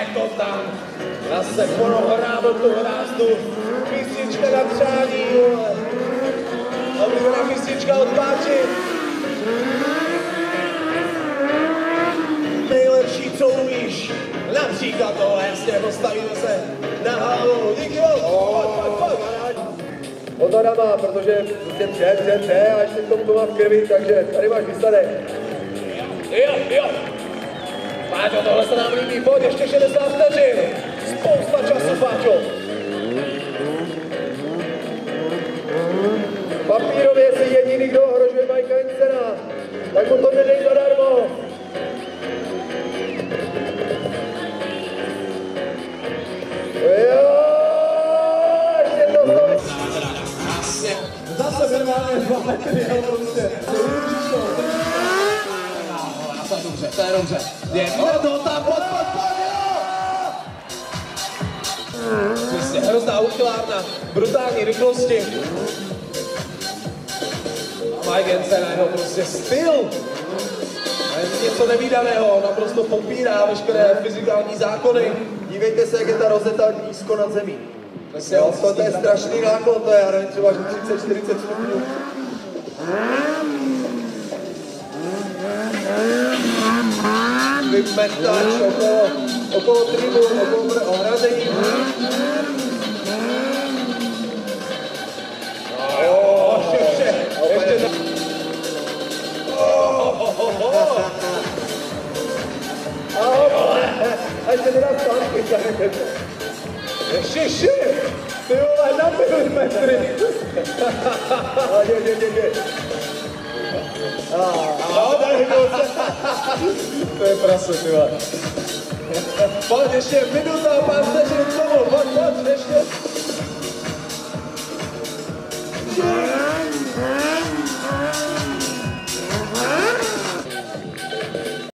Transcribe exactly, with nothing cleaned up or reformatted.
to tam. Zase ponohrábl tu hrázdu. Písnička na přání, vole. Oblíbená písnička od Páči. Nejlepší, co umíš. Například tohle, jasně, postavíme se na hlavu. Díky moc. Pojď, pojď, pojď. Motora má, protože prostě pře, pře, pře a ještě k tomu to má v krvi, takže tady máš výsledek. Jo, jo. Páťo, tohle se nám líbí, pojď, ještě šedesát vteřin. Spousta času, Páťo. Papírově si jediný, kdo ohrožuje Mikea Hensena, tak mu to nedej zadarmo. Jo, ještě to znovu. Zase minimálně dva metry, ale prostě. To je dobře, to je dobře. Je to tam, pojď, pojď, pojď, přesně, hrozná uchylárna, brutální rychlosti. Mike Hensen a jeho prostě styl. A je něco nevídaného, naprosto popírá veškeré fyzikální zákony. Dívejte se, jak je ta rozeta nízko nad zemí. Jo, to, to je strašný náklon, to je, já nevím, třeba třicet čtyřicet stupňů. Vymetač okolo, okolo tribun, okolo ohrazení. Jo, ještě, ještě, ještě. A ještě teda zpátky, tak Ještě, ještě. Ty vole, na milimetry. A je, je, je, je. To je prase, ty vole. Pojď ještě minuta a pár vteřin k tomu, pojď, pojď, ještě.